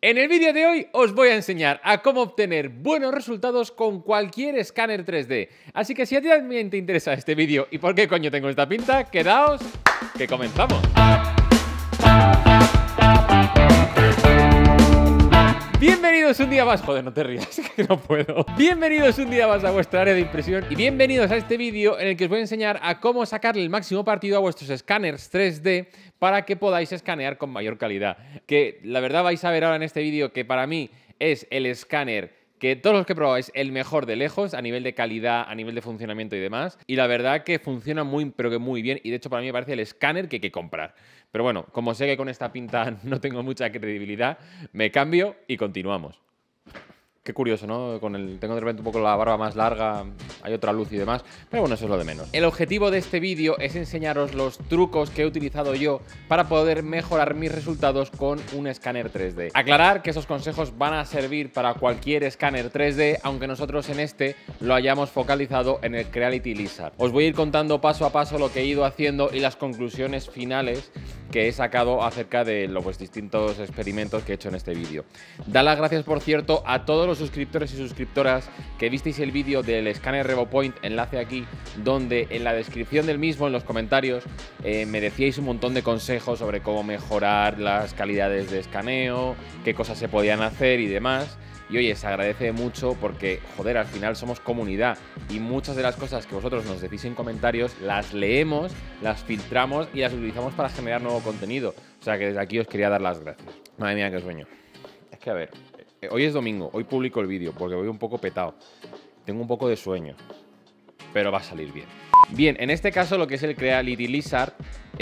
En el vídeo de hoy os voy a enseñar a cómo obtener buenos resultados con cualquier escáner 3D. Así que si a ti también te interesa este vídeo y por qué coño tengo esta pinta, quedaos que comenzamos. Bienvenidos un día más, joder, no te rías, que no puedo. Bienvenidos un día más a vuestra área de impresión y bienvenidos a este vídeo en el que os voy a enseñar a cómo sacarle el máximo partido a vuestros escáneres 3D para que podáis escanear con mayor calidad. Que la verdad vais a ver ahora en este vídeo que para mí es el escáner que todos los que probáis el mejor de lejos a nivel de calidad, a nivel de funcionamiento y demás. Y la verdad que funciona pero que muy bien y de hecho para mí me parece el escáner que hay que comprar. Pero bueno, como sé que con esta pinta no tengo mucha credibilidad, me cambio y continuamos. Qué curioso, ¿no? Tengo de repente un poco la barba más larga, hay otra luz y demás, pero bueno, eso es lo de menos. El objetivo de este vídeo es enseñaros los trucos que he utilizado yo para poder mejorar mis resultados con un escáner 3D. Aclarar que esos consejos van a servir para cualquier escáner 3D, aunque nosotros en este lo hayamos focalizado en el Creality Lizard. Os voy a ir contando paso a paso lo que he ido haciendo y las conclusiones finales que he sacado acerca de los distintos experimentos que he hecho en este vídeo. Da las gracias, por cierto, a todos los suscriptores y suscriptoras que visteis el vídeo del escáner RevoPoint, enlace aquí, donde en la descripción del mismo, en los comentarios, me decíais un montón de consejos sobre cómo mejorar las calidades de escaneo, qué cosas se podían hacer y demás. Y oye, se agradece mucho porque, joder, al final somos comunidad y muchas de las cosas que vosotros nos decís en comentarios las leemos, las filtramos y las utilizamos para generar nuevo contenido. O sea que desde aquí os quería dar las gracias. Madre mía, qué sueño. Es que a ver, hoy es domingo, hoy publico el vídeo porque voy un poco petado. Tengo un poco de sueño, pero va a salir bien. Bien, en este caso lo que es el Creality Lizard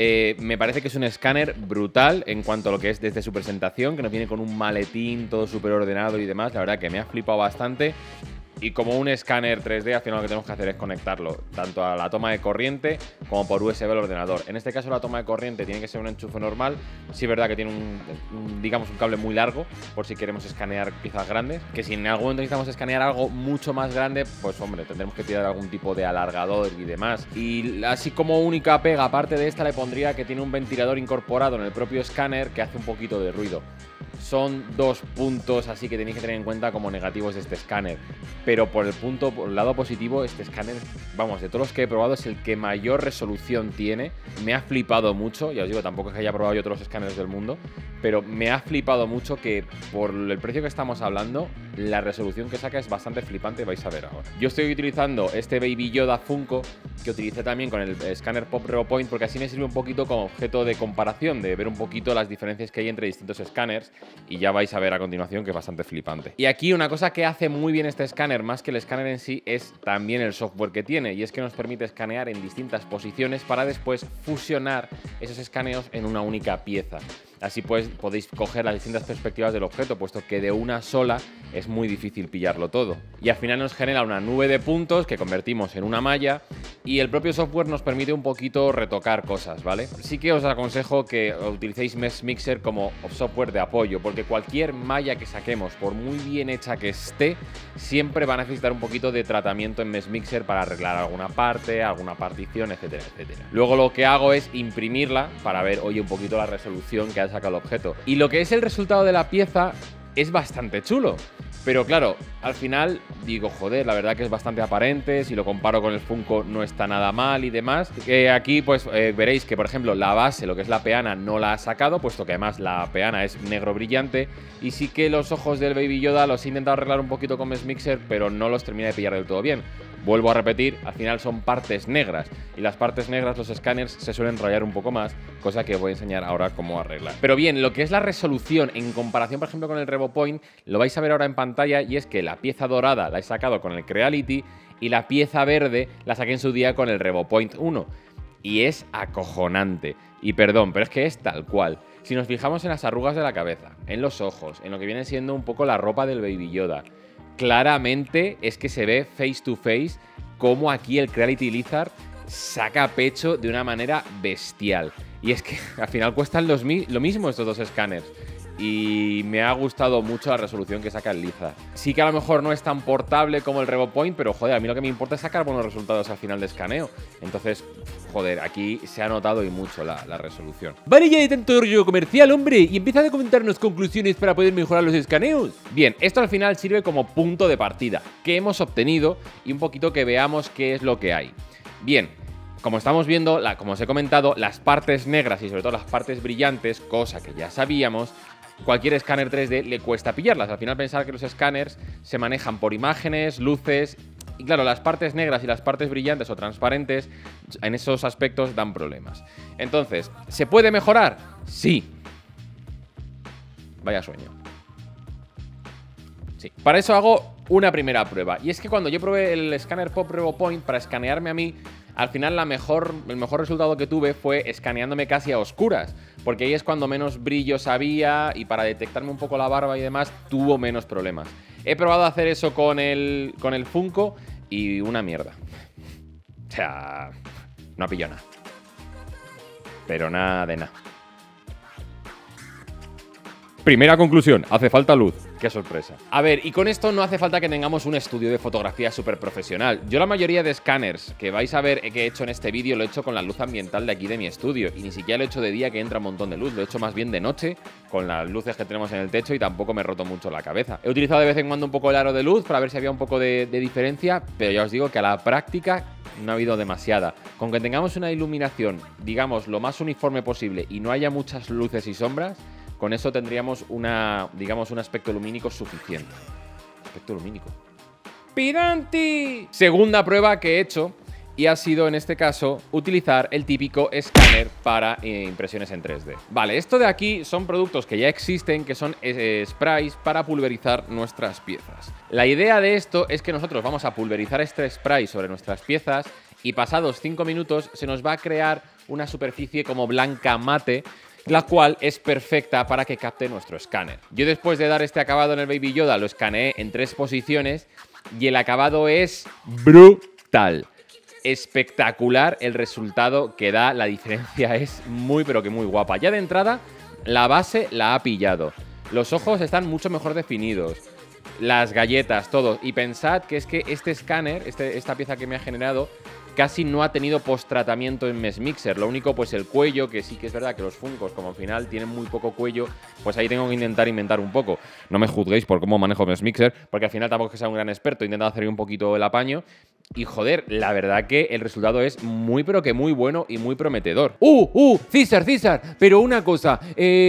me parece que es un escáner brutal en cuanto a lo que es desde su presentación, que nos viene con un maletín todo súper ordenado y demás. La verdad que me ha flipado bastante. Y como un escáner 3D, al final lo que tenemos que hacer es conectarlo tanto a la toma de corriente como por USB al ordenador. En este caso la toma de corriente tiene que ser un enchufe normal. Sí es verdad que tiene digamos un cable muy largo por si queremos escanear piezas grandes. Que si en algún momento necesitamos escanear algo mucho más grande, pues hombre, tendremos que tirar algún tipo de alargador y demás. Y así como única pega, aparte de esta, le pondría que tiene un ventilador incorporado en el propio escáner que hace un poquito de ruido. Son dos puntos así que tenéis que tener en cuenta como negativos de este escáner. Pero por el lado positivo, este escáner, vamos, de todos los que he probado es el que mayor resolución tiene. Me ha flipado mucho, ya os digo, tampoco es que haya probado yo otros escáneres del mundo, pero me ha flipado mucho que por el precio que estamos hablando, la resolución que saca es bastante flipante, vais a ver ahora. Yo estoy utilizando este Baby Yoda Funko, que utilicé también con el escáner Pop RevoPoint, porque así me sirve un poquito como objeto de comparación, de ver un poquito las diferencias que hay entre distintos escáneres, y ya vais a ver a continuación que es bastante flipante. Y aquí una cosa que hace muy bien este escáner, más que el escáner en sí, es también el software que tiene, y es que nos permite escanear en distintas posiciones para después fusionar esos escaneos en una única pieza. Así pues podéis coger las distintas perspectivas del objeto, puesto que de una sola es muy difícil pillarlo todo. Y al final nos genera una nube de puntos que convertimos en una malla y el propio software nos permite un poquito retocar cosas, ¿vale? Sí que os aconsejo que utilicéis Mesh Mixer como software de apoyo, porque cualquier malla que saquemos, por muy bien hecha que esté, siempre va a necesitar un poquito de tratamiento en Mesh Mixer para arreglar alguna parte, alguna partición, etcétera, etcétera. Luego lo que hago es imprimirla para ver, oye, un poquito la resolución que ha sacado el objeto. Y lo que es el resultado de la pieza es bastante chulo. Pero claro, al final digo, joder, la verdad que es bastante aparente. Si lo comparo con el Funko no está nada mal y demás. Aquí pues veréis que, por ejemplo, la base, lo que es la peana, no la ha sacado, puesto que además la peana es negro brillante. Y sí que los ojos del Baby Yoda los he intentado arreglar un poquito con Mesh Mixer, pero no los terminé de pillar del todo bien. Vuelvo a repetir, al final son partes negras y las partes negras los escáneres se suelen rayar un poco más, cosa que os voy a enseñar ahora cómo arreglar. Pero bien, lo que es la resolución en comparación, por ejemplo, con el RevoPoint, lo vais a ver ahora en pantalla, y es que la pieza dorada la he sacado con el Creality y la pieza verde la saqué en su día con el RevoPoint 1. Y es acojonante. Y perdón, pero es que es tal cual. Si nos fijamos en las arrugas de la cabeza, en los ojos, en lo que viene siendo un poco la ropa del Baby Yoda, claramente es que se ve face to face cómo aquí el Creality Lizard saca pecho de una manera bestial. Y es que al final cuestan lo mismo estos dos escáneres. Y me ha gustado mucho la resolución que saca el Lizard. Sí que a lo mejor no es tan portable como el RevoPoint, pero joder, a mí lo que me importa es sacar buenos resultados al final de escaneo. Entonces, joder, aquí se ha notado y mucho la resolución. Vale, ya de tanto rollo comercial, hombre, y empieza a comentarnos conclusiones para poder mejorar los escaneos. Bien, esto al final sirve como punto de partida, que hemos obtenido y un poquito que veamos qué es lo que hay. Bien, como estamos viendo, como os he comentado, las partes negras y sobre todo las partes brillantes, cosa que ya sabíamos, cualquier escáner 3D le cuesta pillarlas. Al final pensar que los escáneres se manejan por imágenes, luces, y claro, las partes negras y las partes brillantes o transparentes en esos aspectos dan problemas. Entonces, ¿se puede mejorar? Sí. Vaya sueño. Sí. Para eso hago una primera prueba. Y es que cuando yo probé el escáner Pop RevoPoint para escanearme a mí, al final el mejor resultado que tuve fue escaneándome casi a oscuras, porque ahí es cuando menos brillos había y para detectarme un poco la barba y demás tuvo menos problemas. He probado a hacer eso con el Funko y una mierda. O sea, no ha pillado nada. Pero nada de nada. Primera conclusión, hace falta luz. Qué sorpresa. A ver, y con esto no hace falta que tengamos un estudio de fotografía súper profesional. Yo la mayoría de escáneres que vais a ver que he hecho en este vídeo lo he hecho con la luz ambiental de aquí de mi estudio. Y ni siquiera lo he hecho de día que entra un montón de luz. Lo he hecho más bien de noche con las luces que tenemos en el techo y tampoco me he roto mucho la cabeza. He utilizado de vez en cuando un poco el aro de luz para ver si había un poco de diferencia, pero ya os digo que a la práctica no ha habido demasiada. Con que tengamos una iluminación, digamos, lo más uniforme posible y no haya muchas luces y sombras, con eso tendríamos digamos, un aspecto lumínico suficiente. Aspecto lumínico. ¡Piranti! Segunda prueba que he hecho y ha sido, en este caso, utilizar el típico escáner para impresiones en 3D. Vale, esto de aquí son productos que ya existen, que son sprays para pulverizar nuestras piezas. La idea de esto es que nosotros vamos a pulverizar este spray sobre nuestras piezas y pasados 5 minutos se nos va a crear una superficie como blanca mate, la cual es perfecta para que capte nuestro escáner. Yo después de dar este acabado en el Baby Yoda lo escaneé en 3 posiciones y el acabado es brutal. Espectacular el resultado que da, la diferencia es muy pero que muy guapa. Ya de entrada la base la ha pillado, los ojos están mucho mejor definidos, las galletas, todo. Y pensad que es que este escáner, esta pieza que me ha generado, casi no ha tenido post-tratamiento en Mesh Mixer. Lo único, pues el cuello, que sí que es verdad que los Funkos, como al final tienen muy poco cuello, pues ahí tengo que intentar inventar un poco. No me juzguéis por cómo manejo Mesh Mixer, porque al final tampoco es que sea un gran experto. He intentado hacer un poquito el apaño. Y joder, la verdad que el resultado es muy pero que muy bueno y muy prometedor. César, pero una cosa,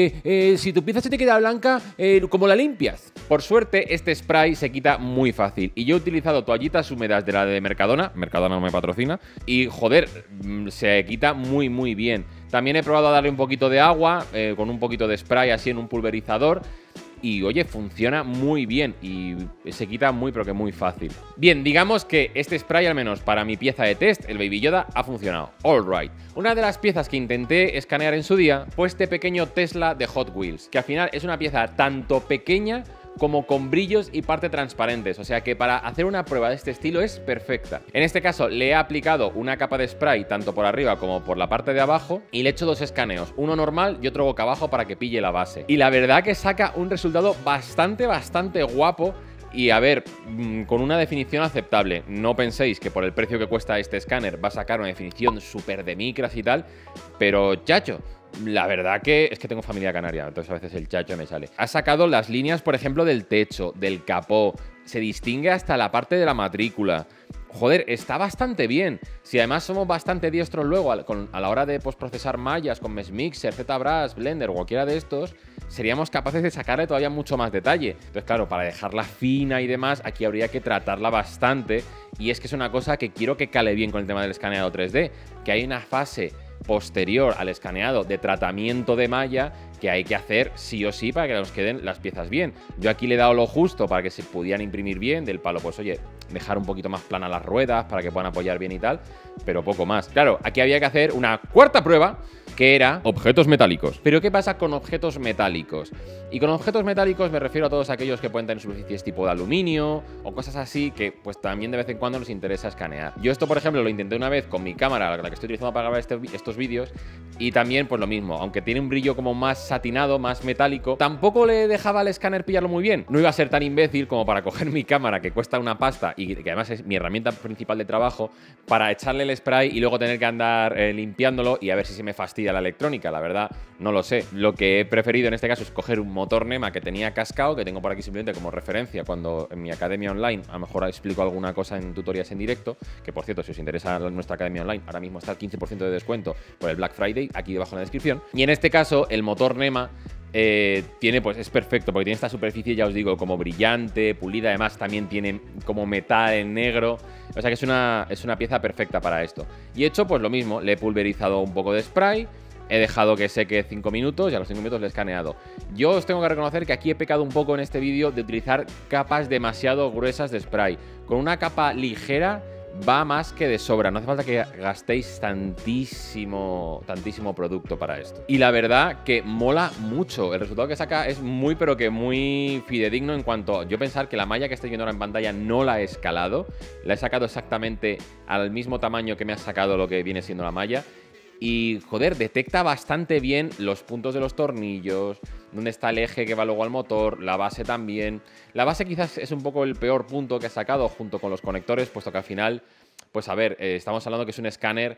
si tu pieza se te queda blanca, ¿cómo la limpias? Por suerte, este spray se quita muy fácil. Y yo he utilizado toallitas húmedas de la de Mercadona. Mercadona no me patrocina. Y joder, se quita muy muy bien. También he probado a darle un poquito de agua, con un poquito de spray así en un pulverizador. Y oye, funciona muy bien y se quita muy pero que muy fácil. Bien, digamos que este spray, al menos para mi pieza de test, el Baby Yoda, ha funcionado. All right. Una de las piezas que intenté escanear en su día fue este pequeño Tesla de Hot Wheels, que al final es una pieza tanto pequeña como con brillos y parte transparentes, o sea que para hacer una prueba de este estilo es perfecta. En este caso le he aplicado una capa de spray tanto por arriba como por la parte de abajo y le he hecho 2 escaneos, uno normal y otro boca abajo para que pille la base. Y la verdad que saca un resultado bastante guapo. Y a ver, con una definición aceptable. No penséis que por el precio que cuesta este escáner va a sacar una definición súper de micras y tal, pero chacho, la verdad que es que tengo familia canaria, entonces a veces el chacho me sale. Ha sacado las líneas, por ejemplo, del techo, del capó, se distingue hasta la parte de la matrícula. Joder, está bastante bien. Si además somos bastante diestros luego a la hora de postprocesar mallas con Mesh Mixer, ZBrush, Blender o cualquiera de estos, seríamos capaces de sacarle todavía mucho más detalle. Entonces, claro, para dejarla fina y demás, aquí habría que tratarla bastante. Y es que es una cosa que quiero que cale bien con el tema del escaneado 3D, que hay una fase posterior al escaneado de tratamiento de malla que hay que hacer sí o sí para que nos queden las piezas bien. Yo aquí le he dado lo justo para que se pudieran imprimir bien, del palo, pues oye, dejar un poquito más plana las ruedas para que puedan apoyar bien y tal, pero poco más. Claro, aquí había que hacer una cuarta prueba que era objetos metálicos. ¿Pero qué pasa con objetos metálicos? Y con objetos metálicos me refiero a todos aquellos que pueden tener superficies tipo de aluminio o cosas así que pues también de vez en cuando nos interesa escanear. Yo esto, por ejemplo, lo intenté una vez con mi cámara, la que estoy utilizando para grabar estos vídeos, y también pues lo mismo, aunque tiene un brillo como más satinado, más metálico, tampoco le dejaba al escáner pillarlo muy bien. No iba a ser tan imbécil como para coger mi cámara, que cuesta una pasta y que además es mi herramienta principal de trabajo, para echarle el spray y luego tener que andar limpiándolo y a ver si se me fastidia la electrónica. La verdad, no lo sé. Lo que he preferido en este caso es coger un motor NEMA que tenía cascado, que tengo por aquí simplemente como referencia cuando en mi academia online a lo mejor explico alguna cosa en tutoriales en directo, que por cierto, si os interesa nuestra academia online, ahora mismo está el 15% de descuento por el Black Friday, aquí debajo en la descripción. Y en este caso, el motor NEMA tiene, pues es perfecto, porque tiene esta superficie, ya os digo, como brillante, pulida, además también tiene como metal en negro, o sea que es una pieza perfecta para esto. Y he hecho pues lo mismo, le he pulverizado un poco de spray, he dejado que seque 5 minutos y a los 5 minutos le he escaneado. Yo os tengo que reconocer que aquí he pecado un poco en este vídeo de utilizar capas demasiado gruesas de spray. Con una capa ligera va más que de sobra, no hace falta que gastéis tantísimo producto para esto. Y la verdad que mola mucho, el resultado que saca es muy pero que muy fidedigno en cuanto a yo pensar que la malla que estáis viendo ahora en pantalla no la he escalado, la he sacado exactamente al mismo tamaño que me ha sacado lo que viene siendo la malla. Y, joder, detecta bastante bien los puntos de los tornillos, dónde está el eje que va luego al motor, la base también. La base quizás es un poco el peor punto que ha sacado junto con los conectores, puesto que al final, pues a ver, estamos hablando que es un escáner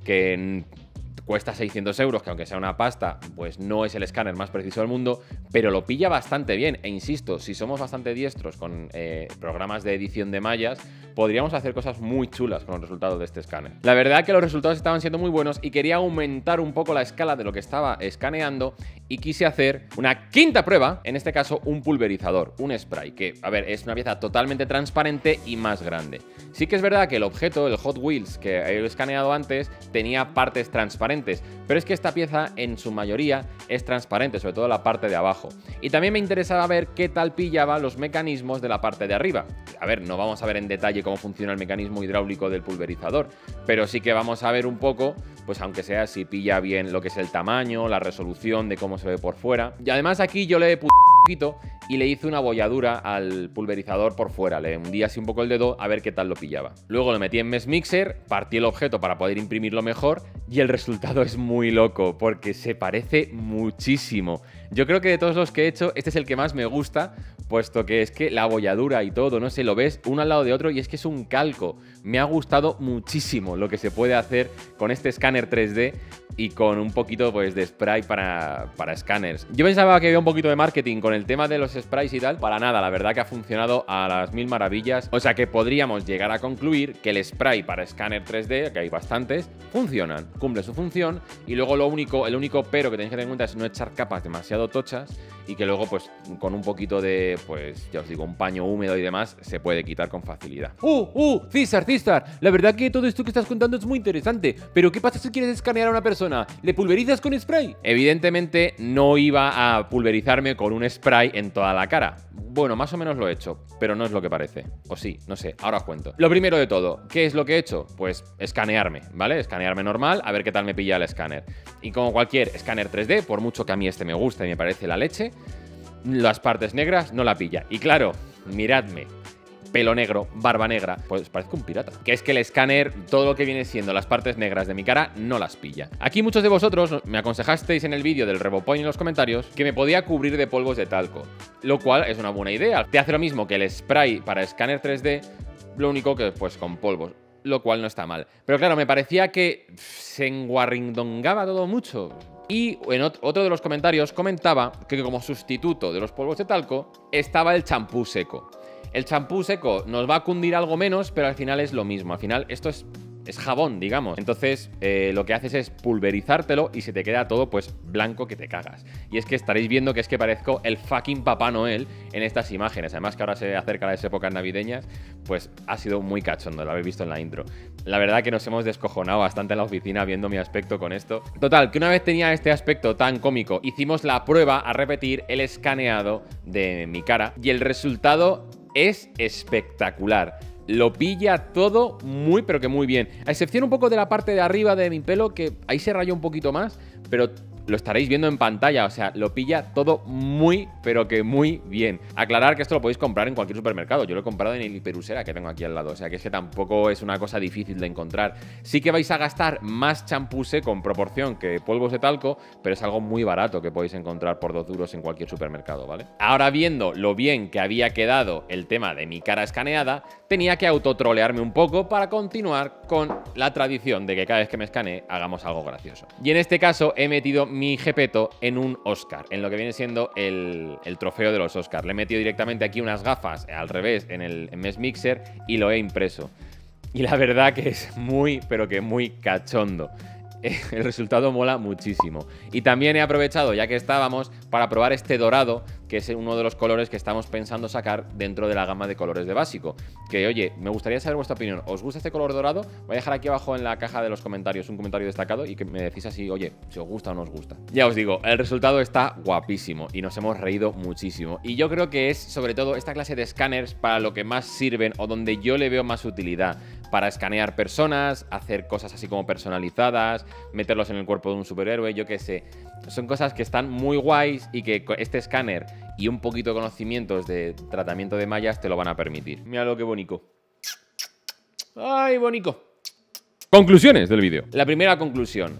que cuesta 600 euros, que aunque sea una pasta, pues no es el escáner más preciso del mundo, pero lo pilla bastante bien. E insisto, si somos bastante diestros con programas de edición de mallas, podríamos hacer cosas muy chulas con los resultados de este escáner. La verdad que los resultados estaban siendo muy buenos y quería aumentar un poco la escala de lo que estaba escaneando y quise hacer una quinta prueba, en este caso un pulverizador, un spray, que, a ver, es una pieza totalmente transparente y más grande. Sí que es verdad que el objeto, el Hot Wheels que he escaneado antes, tenía partes transparentes, pero es que esta pieza en su mayoría es transparente, sobre todo la parte de abajo. Y también me interesaba ver qué tal pillaba los mecanismos de la parte de arriba. A ver, no vamos a ver en detalle cómo funciona el mecanismo hidráulico del pulverizador, pero sí que vamos a ver un poco, pues aunque sea si pilla bien lo que es el tamaño, la resolución de cómo se ve por fuera. Y además aquí yo le he poquito y le hice una bolladura al pulverizador por fuera, le hundí así un poco el dedo a ver qué tal lo pillaba. Luego lo metí en Mesh Mixer, partí el objeto para poder imprimirlo mejor y el resultado es muy loco porque se parece muchísimo. Yo creo que de todos los que he hecho, este es el que más me gusta, puesto que es que la bolladura y todo, no sé, lo ves uno al lado de otro y es que es un calco. Me ha gustado muchísimo lo que se puede hacer con este escáner 3D y con un poquito pues de spray para escáneres. Yo pensaba que había un poquito de marketing con el tema de los sprays y tal, para nada, la verdad que ha funcionado a las mil maravillas, o sea que podríamos llegar a concluir que el spray para escáner 3D, que hay bastantes, funcionan, cumple su función y luego el único pero que tenéis que tener en cuenta es no echar capas demasiado tochas y que luego pues con un poquito de, pues ya os digo, un paño húmedo y demás se puede quitar con facilidad. César, la verdad que todo esto que estás contando es muy interesante, pero ¿qué pasa si quieres escanear a una persona? ¿Le pulverizas con spray? Evidentemente no iba a pulverizarme con un spray en toda la cara. Bueno, más o menos lo he hecho, pero no es lo que parece. O sí, no sé, ahora os cuento. Lo primero de todo, ¿qué es lo que he hecho? Pues escanearme, ¿vale? Escanearme normal, a ver qué tal me pilla el escáner. Y como cualquier escáner 3D, por mucho que a mí este me gusta y me parece la leche, las partes negras no la pilla. Y claro, miradme, pelo negro, barba negra, pues parezco un pirata. Que es que el escáner, todo lo que viene siendo las partes negras de mi cara, no las pilla. Aquí muchos de vosotros me aconsejasteis en el vídeo del RevoPoint en los comentarios que me podía cubrir de polvos de talco, lo cual es una buena idea. Te hace lo mismo que el spray para escáner 3D, lo único que pues con polvos, lo cual no está mal. Pero claro, me parecía que se enguarrindongaba todo mucho. Y en otro de los comentarios comentaba que como sustituto de los polvos de talco estaba el champú seco. El champú seco nos va a cundir algo menos, pero al final es lo mismo. Al final esto es jabón, digamos. Entonces lo que haces es pulverizártelo y se te queda todo pues blanco que te cagas. Y es que estaréis viendo que es que parezco el fucking Papá Noel en estas imágenes. Además que ahora se acerca las épocas navideñas, pues ha sido muy cachondo, lo habéis visto en la intro. La verdad que nos hemos descojonado bastante en la oficina viendo mi aspecto con esto. Total, que una vez tenía este aspecto tan cómico, hicimos la prueba a repetir el escaneado de mi cara y el resultado es espectacular. Lo pilla todo muy pero que muy bien. A excepción un poco de la parte de arriba de mi pelo, que ahí se rayó un poquito más, pero lo estaréis viendo en pantalla, o sea, lo pilla todo muy, pero que muy bien. Aclarar que esto lo podéis comprar en cualquier supermercado. Yo lo he comprado en el Hiperusera que tengo aquí al lado, o sea, que es que tampoco es una cosa difícil de encontrar. Sí que vais a gastar más champú seco en proporción que polvos de talco, pero es algo muy barato que podéis encontrar por 2 duros en cualquier supermercado, ¿vale? Ahora, viendo lo bien que había quedado el tema de mi cara escaneada, tenía que autotrolearme un poco para continuar con la tradición de que cada vez que me escanee hagamos algo gracioso. Y en este caso he metido mi Gepetto en un Oscar, en lo que viene siendo el trofeo de los Oscars. Le he metido directamente aquí unas gafas al revés en el Mesh Mixer y lo he impreso. Y la verdad que es muy, pero que muy cachondo. El resultado mola muchísimo. Y también he aprovechado, ya que estábamos, para probar este dorado, que es uno de los colores que estamos pensando sacar dentro de la gama de colores de básico. Que, oye, me gustaría saber vuestra opinión. ¿Os gusta este color dorado? Voy a dejar aquí abajo en la caja de los comentarios un comentario destacado y que me decís así, oye, si os gusta o no os gusta. Ya os digo, el resultado está guapísimo y nos hemos reído muchísimo. Y yo creo que es, sobre todo, esta clase de escáneres para lo que más sirven o donde yo le veo más utilidad. Para escanear personas, hacer cosas así como personalizadas, meterlos en el cuerpo de un superhéroe, yo qué sé. Son cosas que están muy guays y que este escáner y un poquito de conocimientos de tratamiento de mallas te lo van a permitir. Mira lo que bonito. ¡Ay, bonito! Conclusiones del vídeo. La primera conclusión.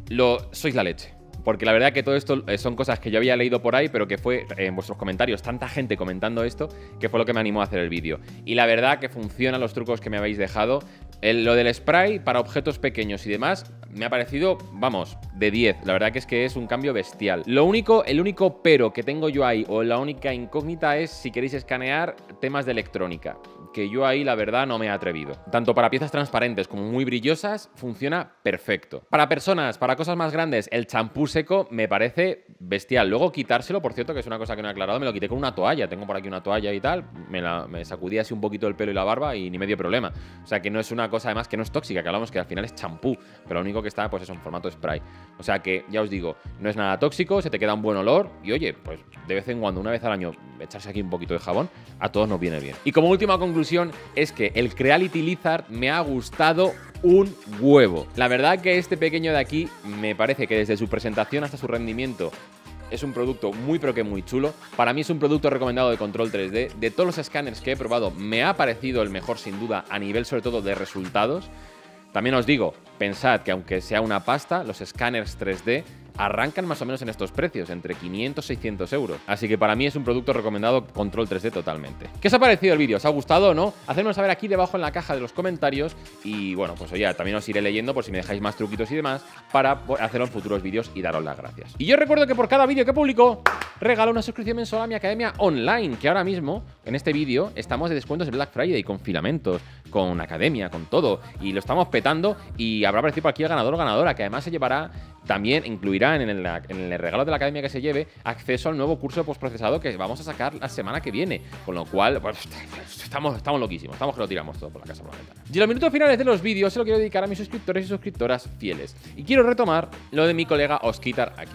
Sois la leche. Porque la verdad que todo esto son cosas que yo había leído por ahí, pero que fue en vuestros comentarios tanta gente comentando esto, que fue lo que me animó a hacer el vídeo. Y la verdad que funcionan los trucos que me habéis dejado. Lo del spray para objetos pequeños y demás me ha parecido, vamos, de 10. La verdad que es un cambio bestial. El único pero que tengo yo ahí, o la única incógnita, es si queréis escanear temas de electrónica. Que yo ahí, la verdad, no me he atrevido. Tanto para piezas transparentes como muy brillosas, funciona perfecto. Para personas, para cosas más grandes, el champú seco me parece bestial. Luego quitárselo, por cierto, que es una cosa que no he aclarado, me lo quité con una toalla. Tengo por aquí una toalla y tal, me sacudí así un poquito el pelo y la barba y ni medio problema. O sea, que no es una cosa, además, que no es tóxica, que hablamos que al final es champú, pero lo único que está, pues eso, en formato spray. O sea que, ya os digo, no es nada tóxico, se te queda un buen olor y, oye, pues de vez en cuando, una vez al año, echarse aquí un poquito de jabón, a todos nos viene bien. Y como última conclusión, es que el Creality Lizard me ha gustado un huevo. La verdad que este pequeño de aquí me parece que desde su presentación hasta su rendimiento es un producto muy pero que muy chulo. Para mí es un producto recomendado de control 3D. De todos los escáneres que he probado me ha parecido el mejor sin duda a nivel sobre todo de resultados. También os digo, pensad que aunque sea una pasta, los escáneres 3D arrancan más o menos en estos precios, entre 500 y 600 euros. Así que para mí es un producto recomendado control 3D totalmente. ¿Qué os ha parecido el vídeo? ¿Os ha gustado o no? Hacedmelo saber aquí debajo en la caja de los comentarios. Y bueno, pues oye, también os iré leyendo por si me dejáis más truquitos y demás para hacer en futuros vídeos y daros las gracias. Y yo recuerdo que por cada vídeo que publico regalo una suscripción mensual a mi academia online, que ahora mismo, en este vídeo, estamos de descuentos de Black Friday, con filamentos, con academia, con todo. Y lo estamos petando y habrá aparecido por aquí el ganador o ganadora, que además se llevará, también incluirá en el regalo de la academia que se lleve, acceso al nuevo curso de postprocesado que vamos a sacar la semana que viene. Con lo cual, pues, estamos loquísimos, estamos que lo tiramos todo por la casa por la ventana. Y en los minutos finales de los vídeos se lo quiero dedicar a mis suscriptores y suscriptoras fieles. Y quiero retomar lo de mi colega Oskitar aquí.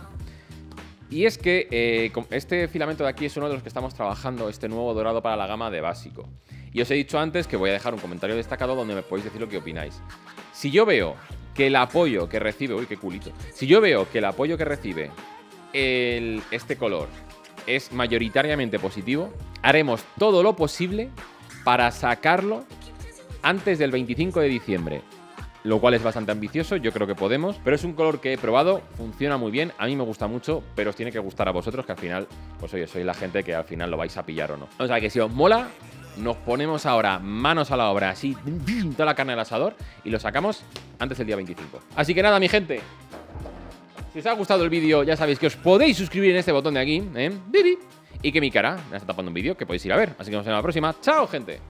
Y es que este filamento de aquí es uno de los que estamos trabajando, este nuevo dorado para la gama de básico. Y os he dicho antes que voy a dejar un comentario destacado donde me podéis decir lo que opináis. Si yo veo que el apoyo que recibe... ¡Uy, qué culito! Si yo veo que el apoyo que recibe este color es mayoritariamente positivo, haremos todo lo posible para sacarlo antes del 25 de diciembre. Lo cual es bastante ambicioso, yo creo que podemos. Pero es un color que he probado, funciona muy bien, a mí me gusta mucho, pero os tiene que gustar a vosotros, que al final, pues oye, sois la gente que al final lo vais a pillar o no. O sea que si os mola, nos ponemos ahora manos a la obra, así, toda la carne al asador, y lo sacamos antes del día 25. Así que nada, mi gente, si os ha gustado el vídeo, ya sabéis que os podéis suscribir en este botón de aquí, y que mi cara me está tapando un vídeo que podéis ir a ver. Así que nos vemos en la próxima. ¡Chao, gente!